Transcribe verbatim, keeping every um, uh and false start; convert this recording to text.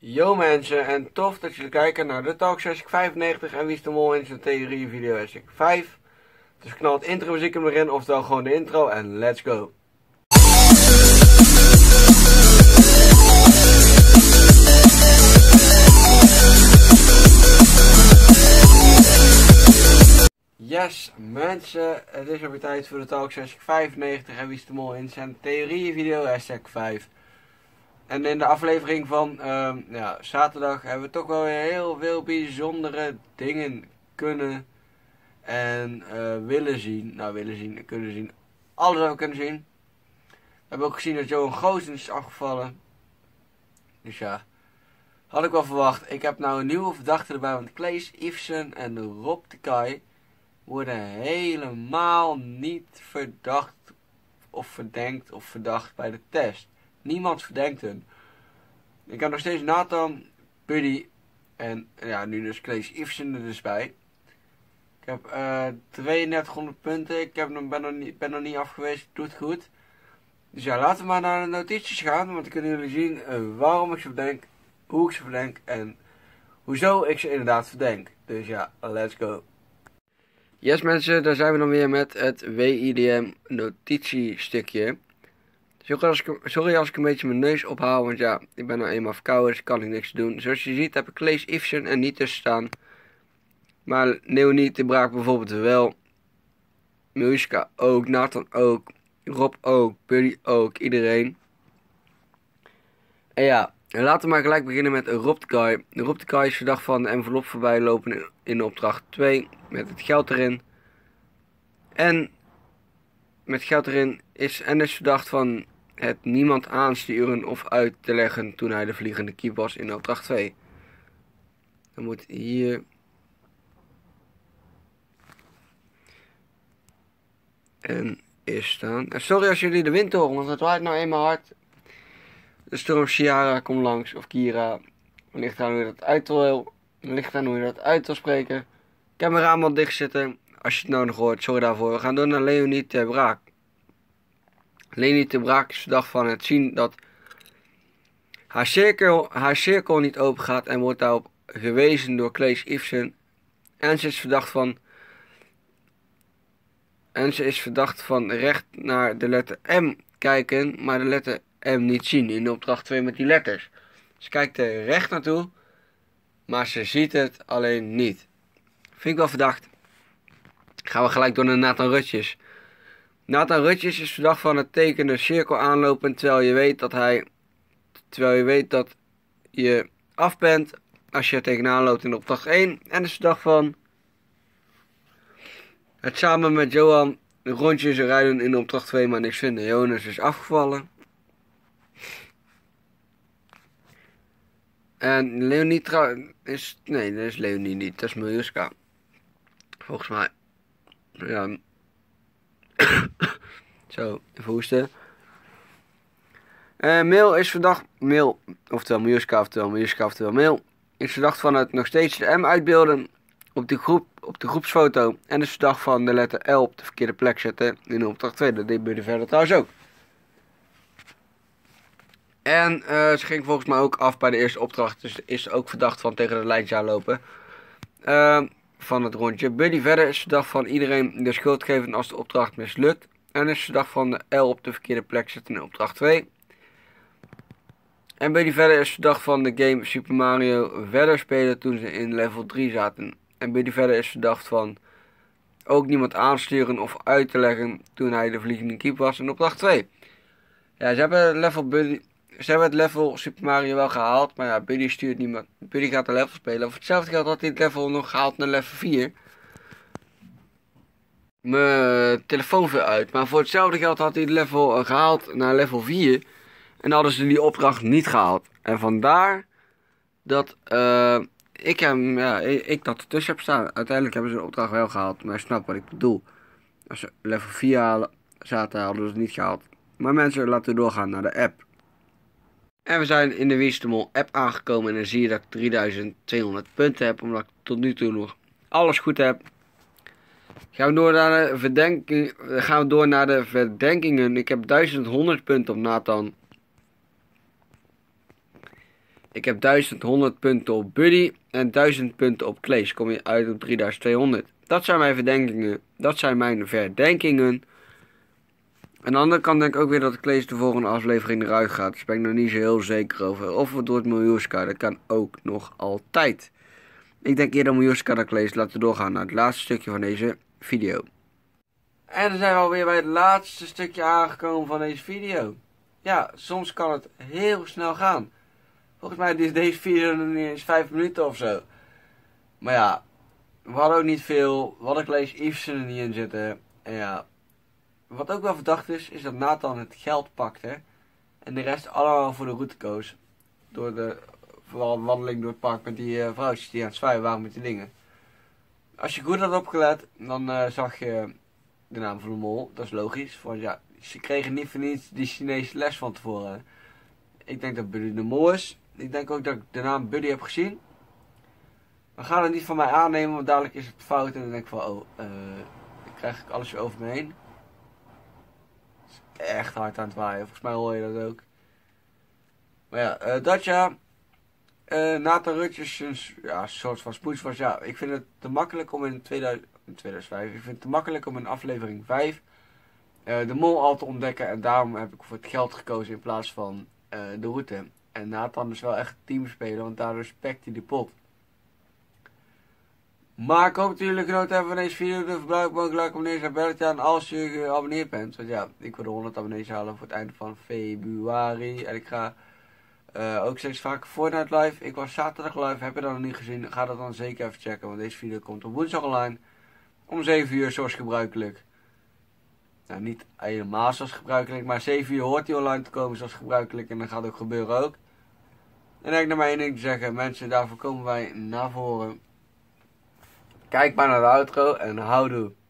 Yo mensen, en tof dat jullie kijken naar de Talk zes vijfennegentig en wie is de mol in zijn theorie video S K vijf. Dus knal het intro muziek er maar in, oftewel gewoon de intro en let's go. Yes mensen, het is alweer tijd voor de Talk zes vijfennegentig en wie is de mol in zijn theorie video S K vijf. En in de aflevering van uh, ja, zaterdag hebben we toch wel weer heel veel bijzondere dingen kunnen en uh, willen zien. Nou, willen zien en kunnen zien. Alles hebben we kunnen zien. We hebben ook gezien dat Johan Goossens is afgevallen. Dus ja, had ik wel verwacht. Ik heb nou een nieuwe verdachte erbij, want Claes Yveson en Rob de Kai worden helemaal niet verdacht of verdenkt of verdacht bij de test. Niemand verdenkt hun. Ik heb nog steeds Nathan, Buddy en ja, nu dus Claes Yveson er dus bij. Ik heb uh, tweeëndertighonderd punten. Ik heb nog, ben, nog niet, ben nog niet af geweest. Doet goed. Dus ja, laten we maar naar de notities gaan. Want dan kunnen jullie zien uh, waarom ik ze verdenk, hoe ik ze verdenk en hoezo ik ze inderdaad verdenk. Dus ja, let's go. Yes mensen, daar zijn we dan weer met het W I D M notitiestukje. Sorry als, ik, sorry als ik een beetje mijn neus ophaal, want ja, ik ben nou eenmaal verkouden, dus kan ik niks doen. Zoals je ziet heb ik Claes Yveson er niet tussen staan. Maar Leonie de Braak bijvoorbeeld wel. Miljuska ook, Nathan ook, Rob ook, Buddy ook, iedereen. En ja, laten we maar gelijk beginnen met Rob de Kai. Rob de Kai is verdacht van de envelop voorbij lopen in opdracht twee met het geld erin. En met geld erin is en is verdacht van het niemand aansturen of uit te leggen toen hij de vliegende kiep was in opdracht twee. Dan moet hier en is staan. En sorry als jullie de wind horen, want het waait nou eenmaal hard. De storm Ciara komt langs, of Kira. Ligt aan hoe je dat uit wil, ligt aan hoe je dat uit wil spreken. Ik heb mijn raam al dicht zitten. Als je het nodig hoort, sorry daarvoor. We gaan door naar Leonie de Braak. Leonie de Braak is verdacht van het zien dat haar cirkel, haar cirkel niet open gaat en wordt daarop gewezen door Claes Yveson. En ze is verdacht van en ze is verdacht van recht naar de letter M kijken, maar de letter M niet zien in de opdracht twee met die letters. Ze kijkt er recht naartoe, maar ze ziet het alleen niet. Vind ik wel verdacht. Gaan we gelijk door naar Nathan Rutjes. Nathan Rutjes is verdacht van het tekenen cirkel aanlopen terwijl je weet dat hij, terwijl je weet dat je af bent als je er tegenaan loopt in opdracht één. En is verdacht van het samen met Johan rondjes rijden in opdracht twee maar niks vinden. Jonas is afgevallen. En Leonie trouw is, nee dat is Leonie niet, dat is Miljuska. Volgens mij. Ja. Zo, even hoesten. Uh, Mail is verdacht. Mail, oftewel Miljuska, oftewel Miljuska, oftewel Mail. Is verdacht van het nog steeds de M uitbeelden op de, groep, op de groepsfoto. En is verdacht van de letter L op de verkeerde plek zetten in opdracht twee. Dat deed Buddy verder trouwens ook. En uh, ze ging volgens mij ook af bij de eerste opdracht. Dus is ook verdacht van tegen de lijntje aanlopen. Uh, van het rondje. Buddy verder is verdacht van iedereen de schuld geven als de opdracht mislukt. En is verdacht van de L op de verkeerde plek zetten in opdracht twee. En Buddy verder is verdacht van de game Super Mario verder spelen toen ze in level drie zaten. En Buddy verder is verdacht van ook niemand aansturen of uit te leggen toen hij de vliegende kiep was in opdracht twee. Ja, ze hebben level Buddy, ze hebben het level Super Mario wel gehaald, maar ja, Buddy stuurt niemand. Buddy gaat de level spelen. Voor hetzelfde geld had hij het level nog gehaald naar level vier. Mijn telefoon viel uit, maar voor hetzelfde geld had hij het level gehaald naar level vier. En hadden ze die opdracht niet gehaald. En vandaar dat uh, ik hem, ja, ik, ik dat ertussen heb staan. Uiteindelijk hebben ze de opdracht wel gehaald, maar je snapt wat ik bedoel. Als ze level vier halen, zaten, hadden ze het niet gehaald. Maar mensen, laten we doorgaan naar de app. En we zijn in de Wie is de Mol app aangekomen en dan zie je dat ik drieduizend tweehonderd punten heb, omdat ik tot nu toe nog alles goed heb. Gaan we door naar de verdenking, gaan we door naar de verdenkingen. Ik heb duizend honderd punten op Nathan. Ik heb duizendhonderd punten op Buddy en duizend punten op Claes. Kom je uit op drieduizend tweehonderd. Dat zijn mijn verdenkingen. Dat zijn mijn verdenkingen. Aan de andere kant denk ik ook weer dat Claes de volgende aflevering eruit gaat. Dus ben ik nog niet zo heel zeker over. Of het wordt Miljuska. Dat kan ook nog altijd. Ik denk eerder Miljuska dan Claes. Laten we doorgaan naar het laatste stukje van deze video. En dan zijn we alweer bij het laatste stukje aangekomen van deze video. Ja, soms kan het heel snel gaan. Volgens mij is deze video nog niet eens vijf minuten of zo. Maar ja, we hadden ook niet veel. We hadden Claes Yvessen er niet in zitten. En ja, wat ook wel verdacht is, is dat Nathan het geld pakte. En de rest allemaal voor de route koos. Door de vooral wandeling door het park met die uh, vrouwtjes die aan het zwaaien waren met die dingen. Als je goed had opgelet, dan uh, zag je de naam van de mol. Dat is logisch. Want ja, ze kregen niet voor niets die Chinese les van tevoren. Ik denk dat Buddy de mol is. Ik denk ook dat ik de naam Buddy heb gezien. We gaan het niet van mij aannemen, want dadelijk is het fout. En dan denk ik van, oh, uh, dan krijg ik alles weer over me heen. Het is echt hard aan het waaien. Volgens mij hoor je dat ook. Maar ja, uh, dat ja. Uh, Nathan Rutjes, een ja, soort van spoeds was. Ja, ik vind het te makkelijk om in, tweeduizend, in tweeduizend vijf. Ik vind het te makkelijk om in aflevering vijf uh, de mol al te ontdekken. En daarom heb ik voor het geld gekozen in plaats van uh, de route. En Nathan is wel echt teamspeler, want daardoor spekt hij de pot. Maar ik hoop dat jullie genoten hebben van deze video. De verbruik mogelijk like, abonneer en belletje aan als je geabonneerd bent. Want ja, ik wil de honderd abonnees halen voor het einde van februari. En ik ga uh, ook steeds vaker Fortnite live. Ik was zaterdag live, heb je dat nog niet gezien? Ga dat dan zeker even checken, want deze video komt op woensdag online. Om zeven uur zoals gebruikelijk. Nou, niet helemaal zoals gebruikelijk, maar zeven uur hoort hij online te komen zoals gebruikelijk. En dat gaat ook gebeuren ook. En dan heb ik nog maar één ding te zeggen. Mensen, daarvoor komen wij naar voren. Kijk maar naar de outro en houdoe.